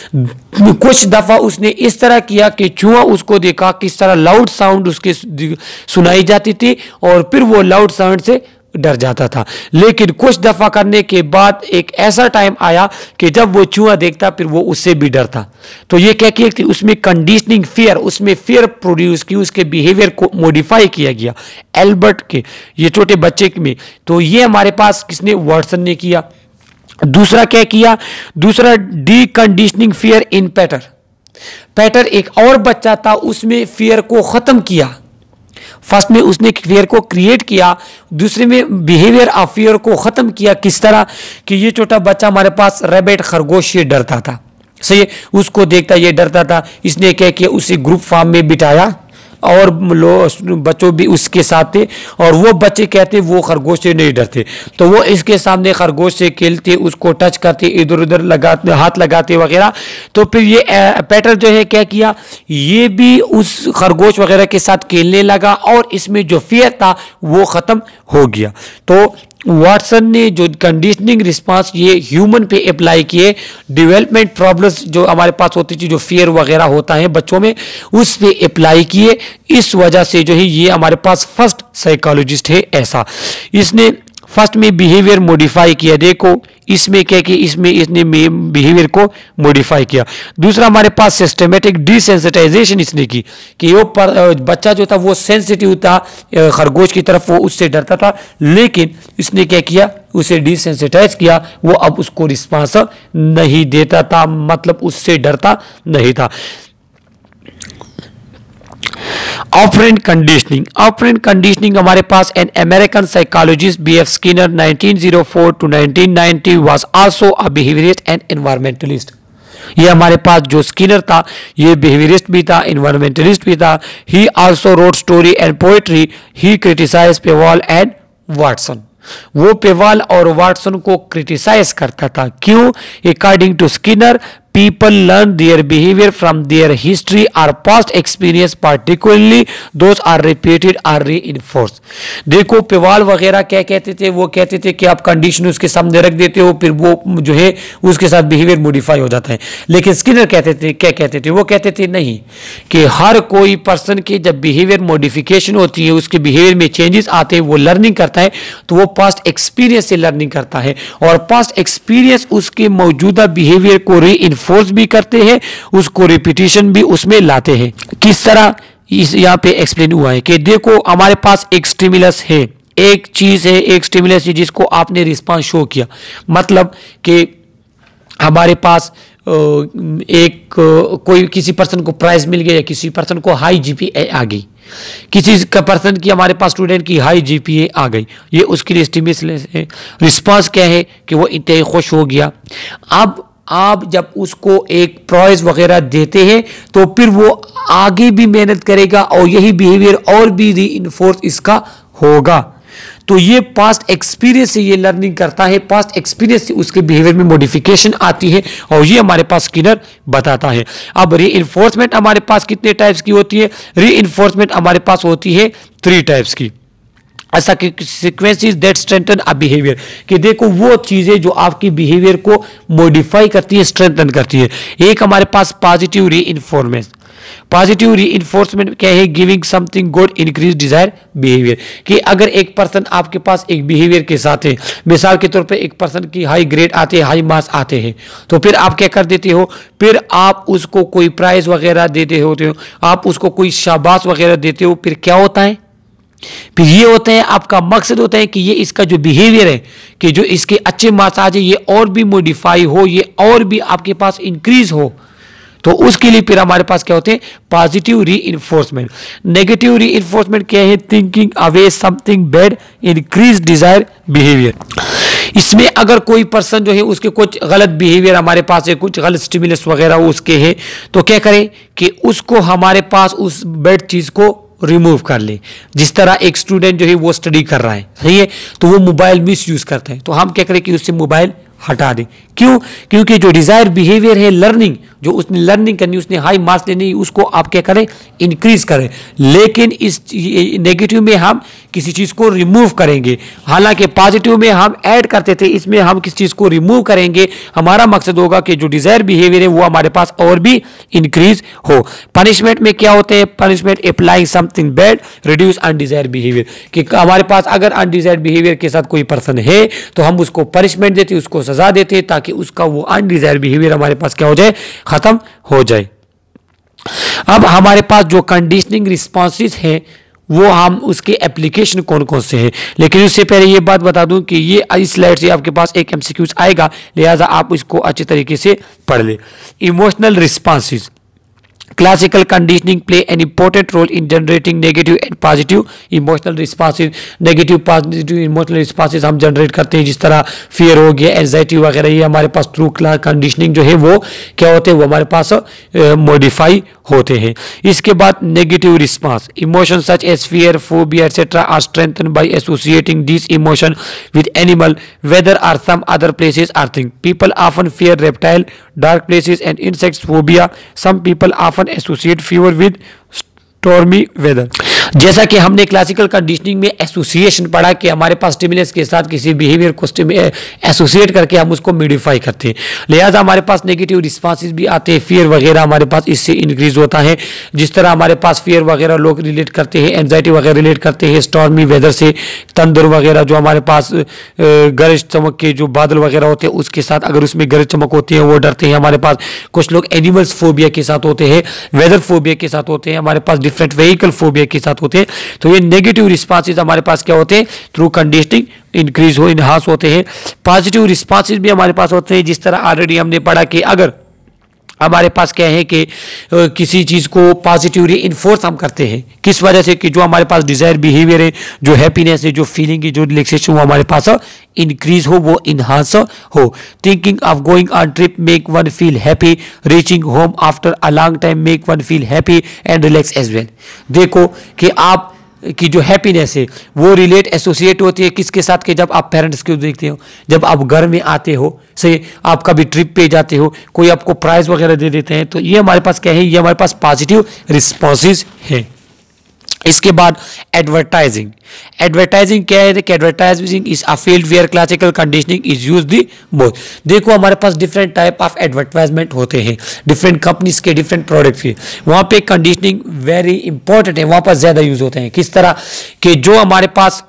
A: कुछ दफा उसने इस तरह किया कि चूहा उसको देखा किस तरह लाउड साउंड उसके सुनाई जाती थी, और फिर वो लाउड साउंड से डर जाता था। लेकिन कुछ दफा करने के बाद एक ऐसा टाइम आया कि जब वो चूहा देखता फिर वो उससे भी डरता। तो ये क्या किया कि उसमें कंडीशनिंग फियर, उसमें फियर प्रोड्यूस की, उसके बिहेवियर को मॉडिफाई किया गया एल्बर्ट के, ये छोटे बच्चे में। तो ये हमारे पास किसने, वाटसन ने किया। दूसरा क्या किया, दूसरा deconditioning fear in Peter. Peter एक और बच्चा था, उसमें फियर को खत्म किया। फर्स्ट में उसने फियर को क्रिएट किया, दूसरे में बिहेवियर ऑफ फियर को खत्म किया। किस तरह कि ये छोटा बच्चा हमारे पास रैबिट, खरगोश से डरता था, सही, उसको देखता ये डरता था। इसने क्या किया, उसे ग्रुप फॉर्म में बिठाया और बच्चों भी उसके साथ थे, और वो बच्चे कहते वो खरगोश से नहीं डरते, तो वो इसके सामने खरगोश से खेलते, उसको टच करते, इधर उधर लगाते, हाथ लगाते वगैरह। तो फिर ये पैटर जो है क्या किया, ये भी उस खरगोश वगैरह के साथ खेलने लगा, और इसमें जो फियर था वो ख़त्म हो गया। तो वाटसन ने जो कंडीशनिंग रिस्पांस ये ह्यूमन पे अप्लाई किए, डेवलपमेंट प्रॉब्लम्स जो हमारे पास होती थी, जो फियर वगैरह होता है बच्चों में, उस पे अप्लाई किए। इस वजह से जो है ये हमारे पास फर्स्ट साइकोलॉजिस्ट है ऐसा। इसने फर्स्ट में बिहेवियर मॉडिफाई किया। देखो इसमें क्या कि इसमें इसने बिहेवियर को मॉडिफाई किया। दूसरा हमारे पास सिस्टमेटिक डिसेंसिटाइजेशन इसने की कि वो बच्चा जो था वो सेंसिटिव था खरगोश की तरफ, वो उससे डरता था, लेकिन इसने क्या किया, उसे डिसेंसिटाइज किया, वो अब उसको रिस्पांस नहीं देता था, मतलब उससे डरता नहीं था। Operant conditioning. ऑपरेंट कंडीशनिंग हमारे पास an American psychologist BF Skinner 1904 to 1990 was also a behaviourist and environmentalist. ये हमारे पास जो स्किनर था ये बिहेवियरिस्ट भी था, एनवायरमेंटलिस्ट भी था। He also wrote story and poetry. He criticize Pavlov and Watson. वो पेवाल और वाटसन को क्रिटिसाइज करता था। क्यों? According to Skinner, people learn their behavior from their history or past experience, particularly those are repeated or reinforced। देखो पेवाल वगैरह क्या कहते थे, वो कहते थे कि आप कंडीशन उसके सामने रख देते हो, फिर वो जो है उसके साथ बिहेवियर मॉडिफाई हो जाता है। लेकिन स्किनर कहते थे, क्या कहते थे, वो कहते थे नहीं, कि हर कोई पर्सन की जब बिहेवियर मॉडिफिकेशन होती है, उसके बिहेवियर में चेंजेस आते हैं, वो लर्निंग करता है, तो वो पास्ट एक्सपीरियंस से लर्निंग करता है, और पास्ट एक्सपीरियंस उसके मौजूदा बिहेवियर को फोर्स भी करते हैं, उसको रिपीटिशन भी उसमें लाते हैं। किस तरह इस यहाँ पे एक्सप्लेन हुआ है कि देखो हमारे पास एक स्टिमुलस है, एक चीज है, एक स्टिमुलस है जिसको आपने रिस्पांस शो किया, मतलब कि हमारे पास एक कोई किसी पर्सन को प्राइज मिल गया या किसी पर्सन को हाई जीपीए आ गई, किसी का पर्सन की हमारे पास स्टूडेंट की हाई जीपीए आ गई, ये उसके लिए स्टिमुलस है। रिस्पांस क्या है कि वो इंतहाई खुश हो गया। अब आप जब उसको एक प्राइज वगैरह देते हैं तो फिर वो आगे भी मेहनत करेगा और यही बिहेवियर और भी रीइंफोर्स इसका होगा। तो ये पास्ट एक्सपीरियंस से ये लर्निंग करता है, पास्ट एक्सपीरियंस से उसके बिहेवियर में मॉडिफिकेशन आती है, और ये हमारे पास स्किनर बताता है। अब रीइंफोर्समेंट हमारे पास कितने टाइप्स की होती है? रीइंफोर्समेंट हमारे पास होती है 3 टाइप्स की। ऐसा sequences that strengthen a behaviour, कि देखो वो चीजें जो आपकी बिहेवियर को मॉडिफाई करती है, स्ट्रेंथन करती है। एक हमारे पास पॉजिटिव रीइंफोर्समेंट। पॉजिटिव रीइंफोर्समेंट क्या है? Giving something good increase desire behaviour, कि अगर एक पर्सन आपके पास एक बिहेवियर के साथ है, मिसाल के तौर पे एक पर्सन की हाई ग्रेड आते हैं, हाई मार्क्स आते हैं, तो फिर आप क्या कर देते हो, फिर आप उसको कोई प्राइज वगैरह देते होते हो, आप उसको कोई शाबाश वगैरह देते हो, फिर क्या होता है, फिर ये होता है आपका मकसद होता है कि ये इसका जो बिहेवियर है, कि जो इसके अच्छे मार्क्स आ जाए, ये और भी मॉडिफाई हो, ये और भी आपके पास इंक्रीज हो, तो उसके लिए फिर हमारे पास क्या होते हैं? Positive reinforcement. नेगेटिव रीइंफोर्समेंट क्या है? Thinking away something bad increase desire behaviour. इसमें अगर कोई पर्सन जो है उसके कुछ गलत बिहेवियर हमारे पास है, कुछ गलत स्टिमुलस वगैरह उसके है, तो क्या करें कि उसको हमारे पास उस बैड चीज को रिमूव कर ले। जिस तरह एक स्टूडेंट जो है वो स्टडी कर रहा है, सही है, तो वो मोबाइल मिस यूज करता है, तो हम क्या करें कि उससे मोबाइल हटा दें। क्यों? क्योंकि जो डिजायर बिहेवियर है लर्निंग, जो उसने लर्निंग करनी, उसने हाई मार्क्स लेनी, उसको आप क्या करें? इंक्रीज करें। लेकिन इस नेगेटिव में हम किसी चीज को रिमूव करेंगे, हालांकि पॉजिटिव में हम ऐड करते थे, इसमें हम किस चीज को रिमूव करेंगे। हमारा मकसद होगा कि जो डिजायर बिहेवियर है वो हमारे पास और भी इंक्रीज हो। पनिशमेंट में क्या होते हैं? Punishment applying something bad reduce undesired behaviour, कि हमारे पास अगर अनडिजायर्ड बिहेवियर के साथ कोई पर्सन है तो हम उसको पनिशमेंट देते, उसको सजा देते, ताकि उसका वो अनडिजायर्ड बिहेवियर हमारे पास क्या हो जाए? खत्म हो जाए। अब हमारे पास जो कंडीशनिंग रिस्पॉन्सेस हैं वो हम उसके एप्लीकेशन कौन कौन से हैं, लेकिन उससे पहले ये बात बता दूं कि ये इस स्लाइड से आपके पास एक एमसीक्यूज आएगा, लिहाजा आप इसको अच्छे तरीके से पढ़ ले। Emotional responses. Classical conditioning play an important role in generating negative and positive emotional responses। Negative positive emotional responses हम जनरेट करते हैं, जिस तरह फियर हो गया, एंजाइटी वगैरह, ये हमारे पास थ्रू कंडीशनिंग जो है वो क्या होते हैं? वो हमारे पास मॉडिफाई होते हैं। इसके बाद negative response. Emotion such as fear, phobia etcetera are strengthen by associating this emotion with animal, weather or some other places or thing. People often fear reptile, dark places and insects phobia. Some people often associate fever with stormy weather। जैसा कि हमने क्लासिकल कंडीशनिंग में एसोसिएशन पढ़ा कि हमारे पास स्टिमुलस के साथ किसी बिहेवियर को एसोसिएट करके हम उसको मॉडिफाई करते हैं, लिहाजा हमारे पास नेगेटिव रिस्पॉन्सेज भी आते हैं, फियर वगैरह हमारे पास इससे इंक्रीज होता है। जिस तरह हमारे पास फियर वगैरह लोग रिलेट करते हैं, एंजाइटी वगैरह रिलेट करते हैं स्टॉर्मी वेदर से, तंदुर वगैरह जो हमारे पास गरज चमक के जो बादल वगैरह होते हैं उसके साथ अगर उसमें गरज चमक होती है वो डरते हैं। हमारे पास कुछ लोग एनिमल्स फोबिया के साथ होते हैं, वेदर फोबिया के साथ होते हैं, हमारे पास डिफरेंट व्हीकल फोबिया के साथ होते हैं। तो ये नेगेटिव रिस्पॉन्सेज हमारे पास क्या होते हैं, थ्रू कंडीशनिंग इंक्रीज हो इनहांस होते हैं। पॉजिटिव रिस्पॉन्सेज भी हमारे पास होते हैं, जिस तरह ऑलरेडी हमने पढ़ा कि अगर हमारे पास क्या है कि किसी चीज़ को पॉजिटिवली इन्फोर्स हम करते हैं, किस वजह से कि जो हमारे पास डिजायर बिहेवियर है, जो हैप्पीनेस है, जो फीलिंग है, जो रिलैक्सेशन वो हमारे पास इंक्रीज हो, वो इन्हांस हो। Thinking of going on trip make one feel happy, reaching home after a long time make one feel happy and relax as well. देखो कि आप की जो हैप्पीनेस है वो रिलेट एसोसिएट होती है किसके साथ, के जब आप पेरेंट्स को देखते हो, जब आप घर में आते हो, से आप कभी ट्रिप पे जाते हो, कोई आपको प्राइज वगैरह दे देते हैं, तो ये हमारे पास क्या है, ये हमारे पास पॉजिटिव रिस्पॉन्सेज है। इसके बाद एडवर्टाइजिंग। एडवर्टाइजिंग क्या है कि advertising is a field where classical conditioning is use the most. देखो हमारे पास डिफरेंट टाइप ऑफ एडवर्टाइजमेंट होते हैं, डिफरेंट कंपनीज के, डिफरेंट प्रोडक्ट के, वहाँ पे कंडीशनिंग वेरी इंपॉर्टेंट है, वहाँ पर ज़्यादा यूज होते हैं। किस तरह कि जो हमारे पास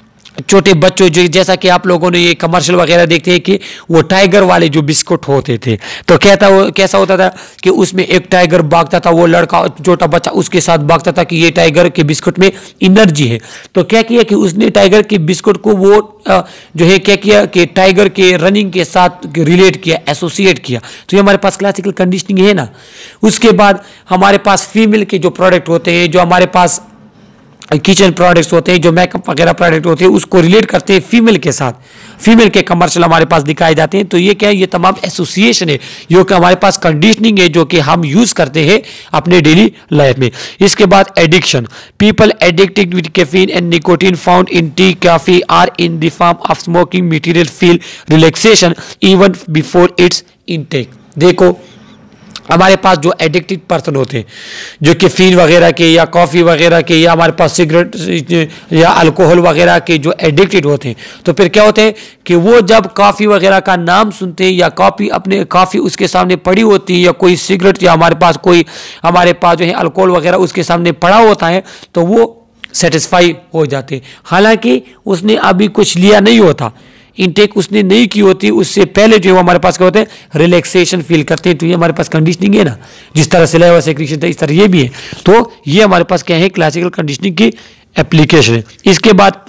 A: छोटे बच्चों, जो जैसा कि आप लोगों ने ये कमर्शियल वगैरह देखते हैं कि वो टाइगर वाले जो बिस्कुट होते थे, तो कैसा होता था कि उसमें एक टाइगर भागता था, वो लड़का छोटा बच्चा उसके साथ भागता था कि ये टाइगर के बिस्कुट में एनर्जी है। तो क्या किया कि उसने टाइगर के बिस्कुट को वो जो है क्या किया कि टाइगर के रनिंग के साथ रिलेट किया, एसोसिएट किया। तो ये हमारे पास क्लासिकल कंडीशनिंग है ना। उसके बाद हमारे पास फीमेल के जो प्रोडक्ट होते हैं, जो हमारे पास किचन प्रोडक्ट्स होते हैं, जो मेकअप वगैरह प्रोडक्ट होते हैं, उसको रिलेट करते हैं फीमेल के साथ, फीमेल के कमर्शियल हमारे पास दिखाए जाते हैं। तो ये क्या है, ये तमाम एसोसिएशन है, जो कि हमारे पास कंडीशनिंग है, जो कि हम यूज करते हैं अपने डेली लाइफ में। इसके बाद addiction. People addicted with caffeine and nicotine found in tea, coffee or in the form of smoking material feel relaxation even before its intake. देखो हमारे पास जो एडिक्टेड पर्सन होते हैं, जो कैफीन वगैरह के या कॉफ़ी वगैरह के या हमारे पास सिगरेट या अल्कोहल वगैरह के जो एडिक्टेड होते हैं, तो फिर क्या होते हैं कि वो जब कॉफ़ी वगैरह का नाम सुनते हैं या कॉफ़ी उसके सामने पड़ी होती है, या कोई सिगरेट या हमारे पास जो है अल्कोहल वगैरह उसके सामने पड़ा होता है, तो वो सेटिस्फाई हो जाते हैं, हालांकि उसने अभी कुछ लिया नहीं होता, इनटेक उसने नहीं की होती, उससे पहले जो है हमारे पास क्या होते हैं, रिलैक्सेशन फील करते हैं। तो ये हमारे पास कंडीशनिंग है ना, जिस तरह सिलेबस सेक्रेशन था इस तरह ये भी है। तो ये हमारे पास क्या है, क्लासिकल कंडीशनिंग की एप्लीकेशन है। इसके बाद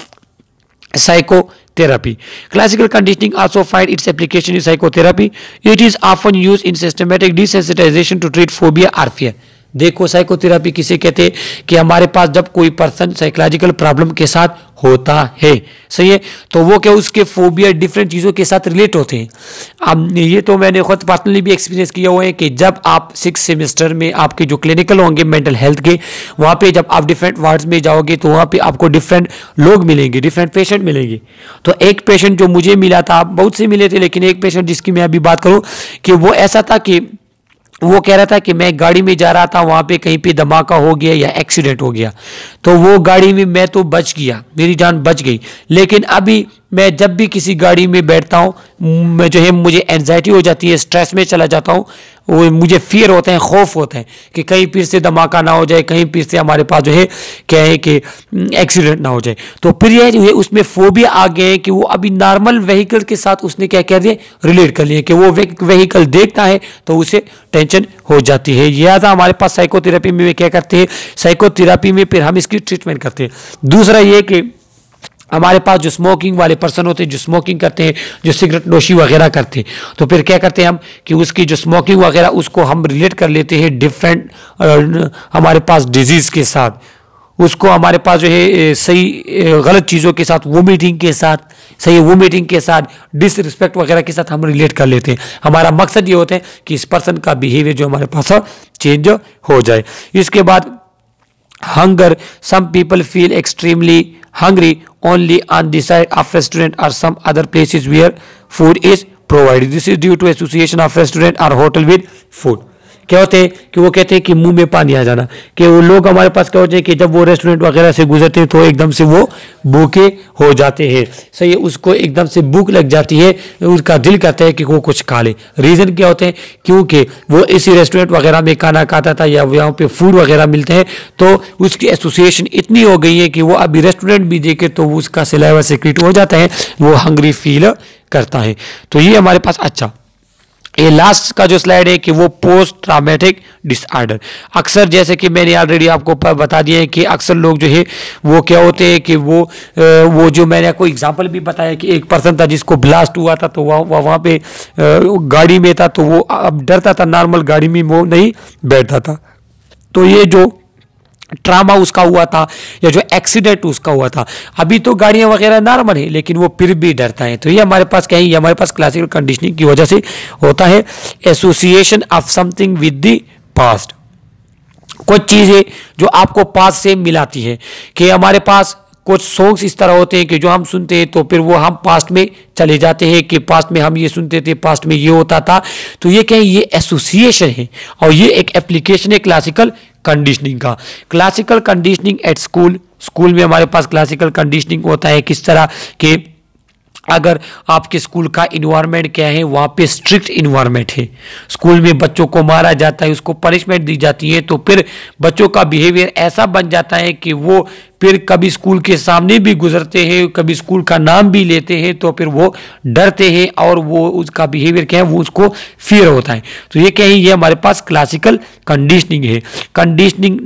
A: psychotherapy. Classical conditioning also find its application in psychotherapy. It is often used in systematic desensitisation to treat phobia और फियर। देखो साइकोथेरेपी किसे कहते हैं कि हमारे पास जब कोई पर्सन साइकोलॉजिकल प्रॉब्लम के साथ होता है, सही है, तो वो क्या उसके फोबिया डिफरेंट चीज़ों के साथ रिलेट होते हैं। अब ये तो मैंने खुद पर्सनली भी एक्सपीरियंस किया हुआ है कि जब आप 6 सेमेस्टर में आपके जो क्लिनिकल होंगे मेंटल हेल्थ के, वहाँ पे जब आप डिफरेंट वार्ड्स में जाओगे तो वहाँ पे आपको डिफरेंट लोग मिलेंगे, डिफरेंट पेशेंट मिलेंगे। तो एक पेशेंट जो मुझे मिला था, बहुत से मिले थे, लेकिन एक पेशेंट जिसकी मैं अभी बात करूँ कि वो ऐसा था कि वो कह रहा था कि मैं गाड़ी में जा रहा था, वहाँ पे कहीं पे धमाका हो गया या एक्सीडेंट हो गया, तो वो गाड़ी में मैं तो बच गया, मेरी जान बच गई, लेकिन अभी मैं जब भी किसी गाड़ी में बैठता हूँ मैं जो है मुझे एंजाइटी हो जाती है, स्ट्रेस में चला जाता हूँ, वो मुझे फियर होता है, खौफ होता है कि कहीं फिर से धमाका ना हो जाए, कहीं फिर से हमारे पास जो है क्या है कि एक्सीडेंट ना हो जाए। तो फिर यह जो है उसमें फोबिया आ गए कि वो अभी नॉर्मल व्हीकल के साथ उसने क्या कह दिया, रिलेट कर लिया कि वो व्हीकल देखता है तो उसे टेंशन हो जाती है। लिहाजा हमारे पास साइकोथेरेपी में क्या करते हैं, साइकोथेरेपी में फिर हम इसकी ट्रीटमेंट करते हैं। दूसरा ये कि हमारे पास जो स्मोकिंग वाले पर्सन होते हैं, जो स्मोकिंग करते हैं, जो सिगरेट नोशी वगैरह करते हैं, तो फिर क्या करते हैं हम कि उसकी जो स्मोकिंग वगैरह उसको हम रिलेट कर लेते हैं डिफरेंट हमारे पास डिजीज़ के साथ, उसको हमारे पास जो है सही गलत चीज़ों के साथ, वोमिटिंग के साथ, सही वोमिटिंग के साथ, डिसरिस्पेक्ट वगैरह के साथ हम रिलेट कर लेते हैं। हमारा मकसद ये होता है कि इस पर्सन का बिहेवियर जो हमारे पास चेंज हो जाए। इसके बाद hunger, some people feel extremely hungry only on the side of restaurant or some other places where food is provided. This is due to association of restaurant or hotel with food. क्या होते हैं कि वो कहते हैं कि मुंह में पानी आ जाना, कि वो लोग हमारे पास क्या होते हैं कि जब वो रेस्टोरेंट वगैरह से गुजरते हैं तो एकदम से वो भूखे हो जाते हैं। सही है, उसको एकदम से भूख लग जाती है, उसका दिल करता है कि वो कुछ खा ले। रीज़न क्या होते हैं, क्योंकि वो इसी रेस्टोरेंट वगैरह में खाना खाता था या यहाँ पे फूड वगैरह मिलते हैं, तो उसकी एसोसिएशन इतनी हो गई है कि वो अभी रेस्टोरेंट भी देखे तो उसका सलाइवा सेक्रेट हो जाता है, वो हंग्री फील करता है। तो ये हमारे पास अच्छा। ये लास्ट का जो स्लाइड है कि वो पोस्ट ट्रॉमेटिक डिसऑर्डर, अक्सर जैसे कि मैंने ऑलरेडी आपको बता दिया है कि अक्सर लोग जो है वो क्या होते हैं कि वो जो मैंने आपको एग्जांपल भी बताया कि एक पर्सन था जिसको ब्लास्ट हुआ था, तो वहाँ पे गाड़ी में था, तो वो अब डरता था, नॉर्मल गाड़ी में वो नहीं बैठता था। तो ये जो ट्रामा उसका हुआ था या जो एक्सीडेंट उसका हुआ था, अभी तो गाड़ियां वगैरह नॉर्मल है लेकिन वो फिर भी डरता है। तो ये हमारे पास क्या है, ये हमारे पास क्लासिकल कंडीशनिंग की वजह से होता है। Association of something with the past, कुछ चीजें जो आपको पास्ट से मिलाती है, कि हमारे पास कुछ सॉन्ग्स इस तरह होते हैं कि जो हम सुनते हैं तो फिर वो हम पास्ट में चले जाते हैं कि पास्ट में हम ये सुनते थे, पास्ट में ये होता था। तो ये कहें ये एसोसिएशन है और ये एक एप्लीकेशन है क्लासिकल कंडीशनिंग का। क्लासिकल कंडीशनिंग एट स्कूल में हमारे पास क्लासिकल कंडीशनिंग होता है किस तरह के, अगर आपके स्कूल का इन्वायरमेंट क्या है, वहाँ पे स्ट्रिक्ट इन्वायरमेंट है, स्कूल में बच्चों को मारा जाता है, उसको पनिशमेंट दी जाती है, तो फिर बच्चों का बिहेवियर ऐसा बन जाता है कि वो फिर कभी स्कूल के सामने भी गुजरते हैं, कभी स्कूल का नाम भी लेते हैं, तो फिर वो डरते हैं और वो उसका बिहेवियर क्या है, वो उसको फियर होता है। तो ये क्या है, ये हमारे पास क्लासिकल कंडीशनिंग है। कंडीशनिंग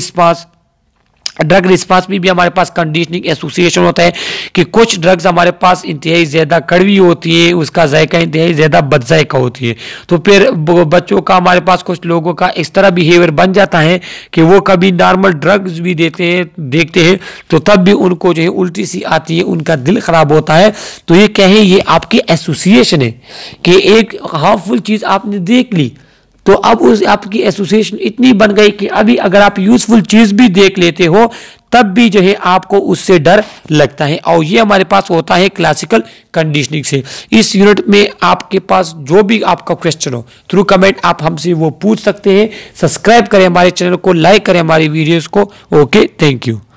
A: ड्रग रिस्पांस में भी हमारे पास कंडीशनिंग एसोसिएशन होता है कि कुछ ड्रग्स हमारे पास इंतहाई ज़्यादा कड़वी होती है, उसका जायका इंतहाई ज़्यादा बदजायका होती है, तो फिर बच्चों का हमारे पास कुछ लोगों का इस तरह बिहेवियर बन जाता है कि वो कभी नॉर्मल ड्रग्स भी देखते हैं तो तब भी उनको जो है उल्टी सी आती है, उनका दिल ख़राब होता है। तो ये क्या है, ये आपकी एसोसिएशन है कि एक हार्मफुल चीज़ आपने देख ली तो अब उस आपकी एसोसिएशन इतनी बन गई कि अभी अगर आप यूजफुल चीज भी देख लेते हो तब भी जो है आपको उससे डर लगता है। और ये हमारे पास होता है क्लासिकल कंडीशनिंग से। इस यूनिट में आपके पास जो भी आपका क्वेश्चन हो थ्रू कमेंट आप हमसे वो पूछ सकते हैं। सब्सक्राइब करें हमारे चैनल को, लाइक करें हमारी वीडियोस को। Okay, thank you.